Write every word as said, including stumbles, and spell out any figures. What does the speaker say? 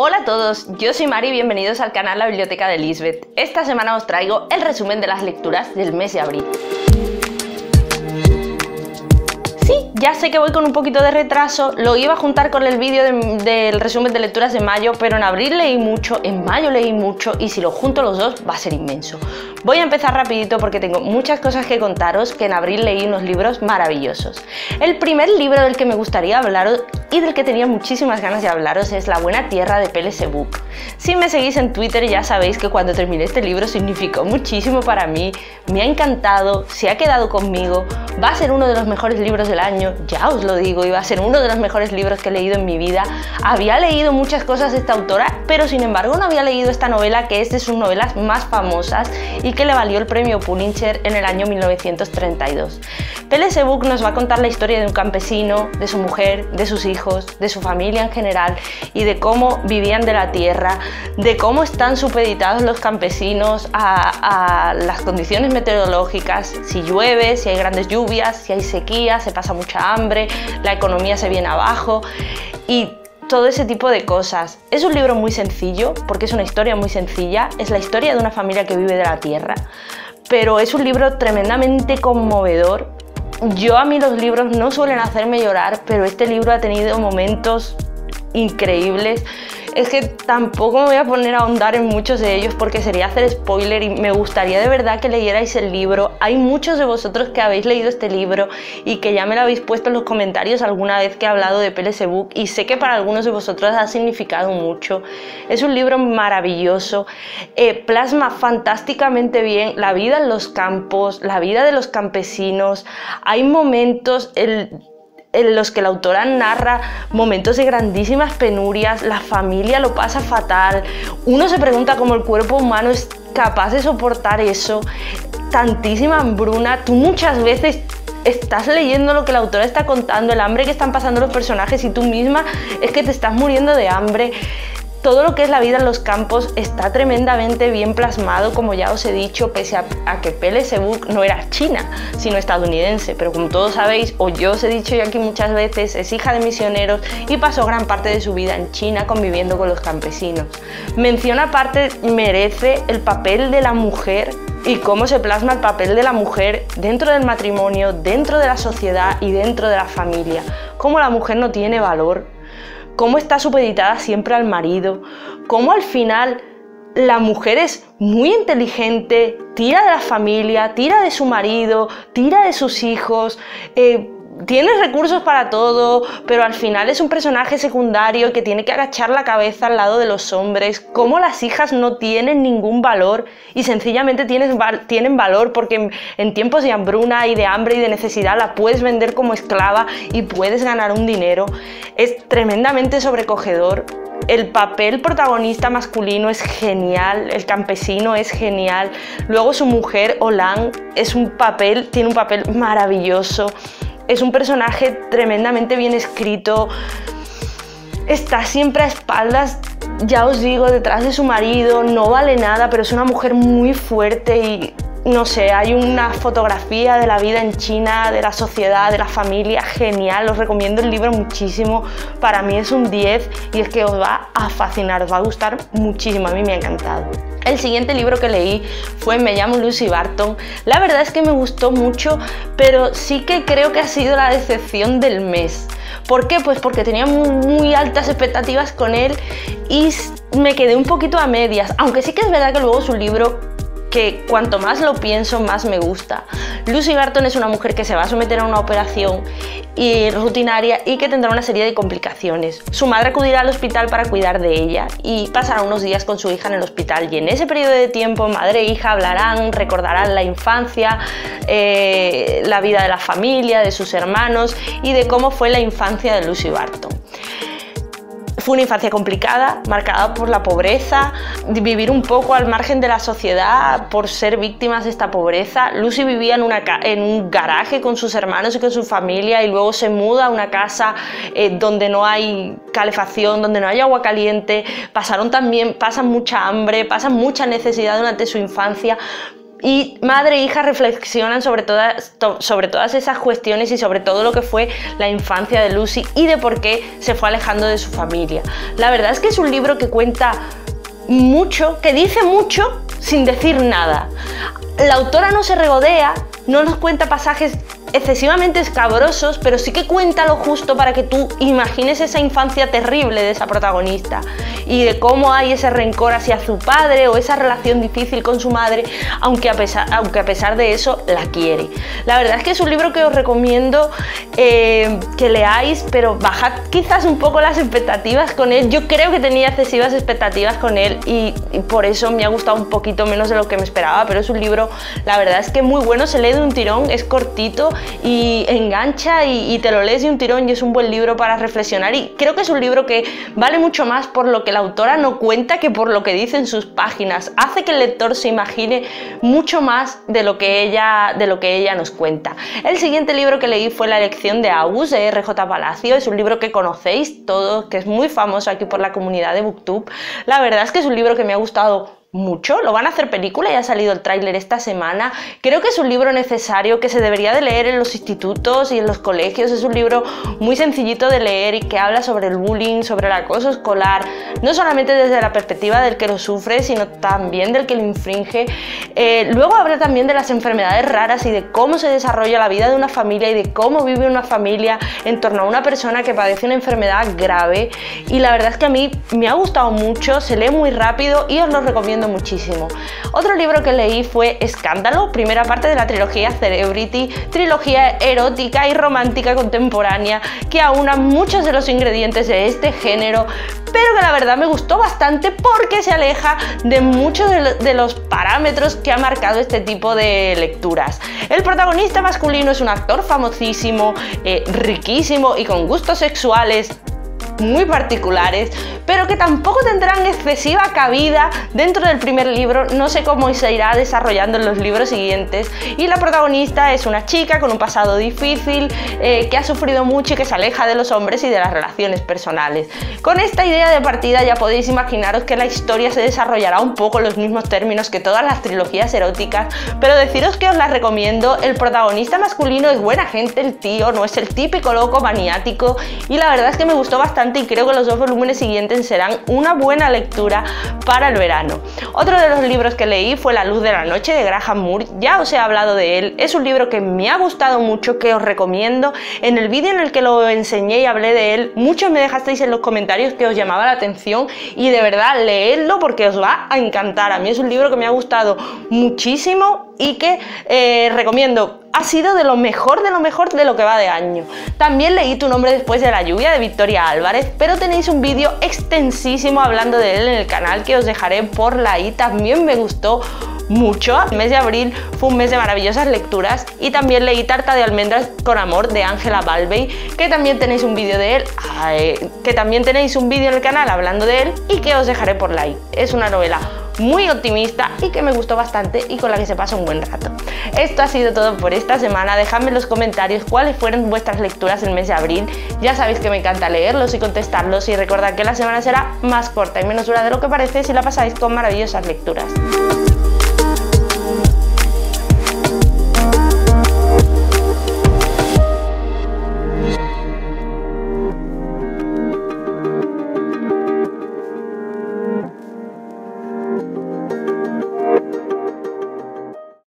Hola a todos, yo soy Mari y bienvenidos al canal La Biblioteca de Lisbeth. Esta semana os traigo el resumen de las lecturas del mes de abril. Sí, ya sé que voy con un poquito de retraso, lo iba a juntar con el vídeo de, del resumen de lecturas de mayo, pero en abril leí mucho, en mayo leí mucho y si lo junto los dos va a ser inmenso. Voy a empezar rapidito porque tengo muchas cosas que contaros, que en abril leí unos libros maravillosos. El primer libro del que me gustaría hablaros y del que tenía muchísimas ganas de hablaros es La Buena Tierra de Pele Sebug. Si me seguís en Twitter ya sabéis que cuando terminé este libro significó muchísimo para mí, me ha encantado, se ha quedado conmigo, va a ser uno de los mejores libros del año, ya os lo digo, y va a ser uno de los mejores libros que he leído en mi vida. Había leído muchas cosas de esta autora, pero sin embargo no había leído esta novela, que es de sus novelas más famosas y que le valió el premio Pulitzer en el año mil novecientos treinta y dos. Pele Sebug nos va a contar la historia de un campesino, de su mujer, de sus hijos, de su familia en general y de cómo vivían de la tierra, de cómo están supeditados los campesinos a, a las condiciones meteorológicas, si llueve, si hay grandes lluvias, si hay sequía, se pasa mucha hambre, la economía se viene abajo y todo ese tipo de cosas. Es un libro muy sencillo porque es una historia muy sencilla, es la historia de una familia que vive de la tierra, pero es un libro tremendamente conmovedor. Yo a mí los libros no suelen hacerme llorar, pero este libro ha tenido momentos increíbles. Es que tampoco me voy a poner a ahondar en muchos de ellos porque sería hacer spoiler y me gustaría de verdad que leyerais el libro. Hay muchos de vosotros que habéis leído este libro y que ya me lo habéis puesto en los comentarios alguna vez que he hablado de Pele Sebug y sé que para algunos de vosotros ha significado mucho. Es un libro maravilloso, eh, plasma fantásticamente bien la vida en los campos, la vida de los campesinos. Hay momentos el, en los que la autora narra momentos de grandísimas penurias, la familia lo pasa fatal, uno se pregunta cómo el cuerpo humano es capaz de soportar eso, tantísima hambruna. Tú muchas veces estás leyendo lo que la autora está contando, el hambre que están pasando los personajes y tú misma es que te estás muriendo de hambre. Todo lo que es la vida en los campos está tremendamente bien plasmado, como ya os he dicho, pese a, a que Pele Sebug no era china, sino estadounidense, pero como todos sabéis, o yo os he dicho yo aquí muchas veces, es hija de misioneros y pasó gran parte de su vida en China conviviendo con los campesinos. Mención aparte merece el papel de la mujer y cómo se plasma el papel de la mujer dentro del matrimonio, dentro de la sociedad y dentro de la familia. Cómo la mujer no tiene valor, cómo está supeditada siempre al marido, cómo al final la mujer es muy inteligente, tira de la familia, tira de su marido, tira de sus hijos, eh, tiene recursos para todo, pero al final es un personaje secundario que tiene que agachar la cabeza al lado de los hombres. Cómo las hijas no tienen ningún valor y sencillamente tienen, tienen valor porque en, en tiempos de hambruna y de hambre y de necesidad la puedes vender como esclava y puedes ganar un dinero. Es tremendamente sobrecogedor. El papel protagonista masculino es genial, el campesino es genial. Luego su mujer, Olan, es un papel, tiene un papel maravilloso. Es un personaje tremendamente bien escrito, está siempre a espaldas, ya os digo, detrás de su marido, no vale nada, pero es una mujer muy fuerte y no sé, hay una fotografía de la vida en China, de la sociedad, de la familia, genial, os recomiendo el libro muchísimo, para mí es un diez y es que os va a fascinar, os va a gustar muchísimo, a mí me ha encantado. El siguiente libro que leí fue Me llamo Lucy Barton. La verdad es que me gustó mucho, pero sí que creo que ha sido la decepción del mes. ¿Por qué? Pues porque tenía muy, muy altas expectativas con él y me quedé un poquito a medias, aunque sí que es verdad que luego es un libro que cuanto más lo pienso, más me gusta. Lucy Barton es una mujer que se va a someter a una operación y rutinaria y que tendrá una serie de complicaciones. Su madre acudirá al hospital para cuidar de ella y pasará unos días con su hija en el hospital y en ese periodo de tiempo madre e hija hablarán, recordarán la infancia, eh, la vida de la familia, de sus hermanos y de cómo fue la infancia de Lucy Barton. Fue una infancia complicada, marcada por la pobreza, de vivir un poco al margen de la sociedad por ser víctimas de esta pobreza. Lucy vivía en, una, en un garaje con sus hermanos y con su familia y luego se muda a una casa eh, donde no hay calefacción, donde no hay agua caliente. Pasaron también, pasan mucha hambre, pasan mucha necesidad durante su infancia. y madre e hija reflexionan sobre todas, sobre todas esas cuestiones y sobre todo lo que fue la infancia de Lucy y de por qué se fue alejando de su familia. La verdad es que es un libro que cuenta mucho, que dice mucho sin decir nada. La autora no se regodea, no nos cuenta pasajes excesivamente escabrosos, pero sí que cuenta lo justo para que tú imagines esa infancia terrible de esa protagonista y de cómo hay ese rencor hacia su padre o esa relación difícil con su madre, aunque a pesar, aunque a pesar de eso la quiere. La verdad es que es un libro que os recomiendo eh, que leáis, pero bajad quizás un poco las expectativas con él. Yo creo que tenía excesivas expectativas con él y, y por eso me ha gustado un poquito menos de lo que me esperaba, pero es un libro, la verdad es que muy bueno, se lee de un tirón, es cortito y engancha y, y te lo lees de un tirón y es un buen libro para reflexionar, y creo que es un libro que vale mucho más por lo que la autora no cuenta que por lo que dice en sus páginas. Hace que el lector se imagine mucho más de lo que ella, de lo que ella nos cuenta. El siguiente libro que leí fue La elección de August, de R J Palacio. Es un libro que conocéis todos, que es muy famoso aquí por la comunidad de Booktube. La verdad es que es un libro que me ha gustado mucho, lo van a hacer película y ha salido el tráiler esta semana. Creo que es un libro necesario que se debería de leer en los institutos y en los colegios. Es un libro muy sencillito de leer y que habla sobre el bullying, sobre el acoso escolar, no solamente desde la perspectiva del que lo sufre, sino también del que lo infringe. Eh, luego habla también de las enfermedades raras y de cómo se desarrolla la vida de una familia y de cómo vive una familia en torno a una persona que padece una enfermedad grave, y la verdad es que a mí me ha gustado mucho, se lee muy rápido y os lo recomiendo muchísimo. Otro libro que leí fue Escándalo, primera parte de la trilogía Celebrity, trilogía erótica y romántica contemporánea que aúna muchos de los ingredientes de este género, pero que la verdad me gustó bastante porque se aleja de muchos de, lo, de los parámetros que ha marcado este tipo de lecturas. El protagonista masculino es un actor famosísimo, eh, riquísimo y con gustos sexuales muy particulares, pero que tampoco tendrán excesiva cabida dentro del primer libro. No sé cómo se irá desarrollando en los libros siguientes, y la protagonista es una chica con un pasado difícil, eh, que ha sufrido mucho y que se aleja de los hombres y de las relaciones personales. Con esta idea de partida ya podéis imaginaros que la historia se desarrollará un poco en los mismos términos que todas las trilogías eróticas, pero deciros que os la recomiendo. El protagonista masculino es buena gente, el tío no es el típico loco maniático, y la verdad es que me gustó bastante y creo que los dos volúmenes siguientes serán una buena lectura para el verano. Otro de los libros que leí fue La luz de la noche, de Graham Moore. Ya os he hablado de él, es un libro que me ha gustado mucho, que os recomiendo. En el vídeo en el que lo enseñé y hablé de él, muchos me dejasteis en los comentarios que os llamaba la atención, y de verdad leedlo porque os va a encantar. A mí es un libro que me ha gustado muchísimo y que eh, recomiendo. Ha sido de lo mejor, de lo mejor de lo que va de año. También leí Tu nombre después de la lluvia, de Victoria Álvarez, pero tenéis un vídeo extensísimo hablando de él en el canal que os dejaré por la i. También me gustó mucho. El mes de abril fue un mes de maravillosas lecturas, y también leí Tarta de almendras con amor, de Ángela Balvey, que también tenéis un vídeo de él, eh, que también tenéis un vídeo en el canal hablando de él y que os dejaré por la i. Es una novela muy optimista y que me gustó bastante y con la que se pasa un buen rato. Esto ha sido todo por esta semana. Dejadme en los comentarios cuáles fueron vuestras lecturas el mes de abril. Ya sabéis que me encanta leerlos y contestarlos, y recordad que la semana será más corta y menos dura de lo que parece si la pasáis con maravillosas lecturas.